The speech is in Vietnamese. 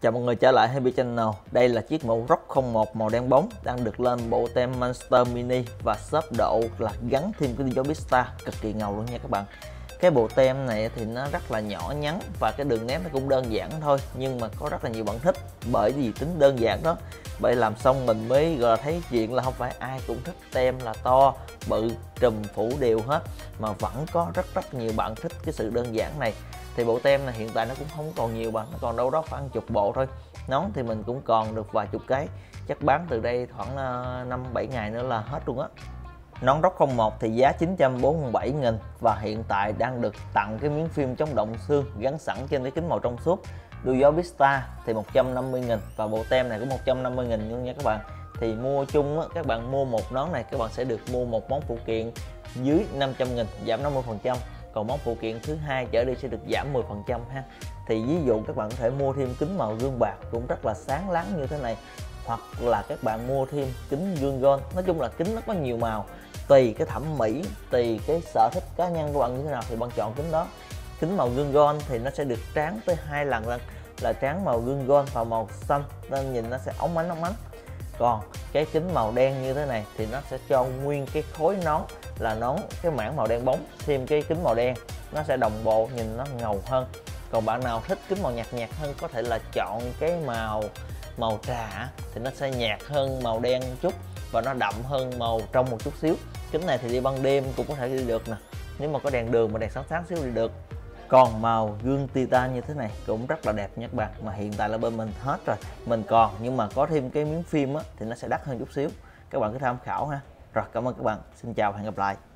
Chào mọi người trở lại Happy Channel. Đây là chiếc mẫu ROG 01 màu đen bóng đang được lên bộ tem Monster Mini và xốp độ là gắn thêm cái diode Vista cực kỳ ngầu luôn nha các bạn. Cái bộ tem này thì nó rất là nhỏ nhắn và cái đường nét nó cũng đơn giản thôi, nhưng mà có rất là nhiều bạn thích bởi vì tính đơn giản đó. Vậy làm xong mình mới gọi là thấy chuyện là không phải ai cũng thích tem là to, bự, trùm phủ đều hết, mà vẫn có rất nhiều bạn thích cái sự đơn giản này. Thì bộ tem này hiện tại nó cũng không còn nhiều bạn, nó còn đâu đó khoảng chục bộ thôi. Nón thì mình cũng còn được vài chục cái, chắc bán từ đây khoảng 5-7 ngày nữa là hết luôn á. Nón ROG 01 thì giá 947.000 và hiện tại đang được tặng cái miếng phim chống động xương gắn sẵn trên cái kính màu trong suốt. Đuôi gió Vista thì 150.000 và bộ tem này cũng 150.000 luôn nha các bạn. Thì mua chung á, các bạn mua một nón này các bạn sẽ được mua một món phụ kiện dưới 500.000 giảm 50%. Còn món phụ kiện thứ hai trở đi sẽ được giảm 10% ha. Thì ví dụ các bạn có thể mua thêm kính màu gương bạc cũng rất là sáng láng như thế này, hoặc là các bạn mua thêm kính gương gold. Nói chung là kính nó có nhiều màu, tùy cái thẩm mỹ, tùy cái sở thích cá nhân của bạn như thế nào thì bạn chọn kính đó. Kính màu gương gold thì nó sẽ được tráng tới 2 lần là tráng màu gương gold và màu xanh nên nhìn nó sẽ óng ánh. Còn cái kính màu đen như thế này thì nó sẽ cho nguyên cái khối nón là nón cái mảng màu đen bóng thêm cái kính màu đen, nó sẽ đồng bộ nhìn nó ngầu hơn. Còn bạn nào thích kính màu nhạt hơn có thể là chọn cái màu trà thì nó sẽ nhạt hơn màu đen chút và nó đậm hơn màu trong một chút xíu. Kính này thì đi ban đêm cũng có thể đi được nè, nếu mà có đèn đường mà đèn sáng xíu đi được. Còn màu gương titan như thế này cũng rất là đẹp nha các bạn, mà hiện tại là bên mình hết rồi, mình còn nhưng mà có thêm cái miếng phim á, thì nó sẽ đắt hơn chút xíu, các bạn cứ tham khảo ha. Rồi, cảm ơn các bạn, xin chào và hẹn gặp lại.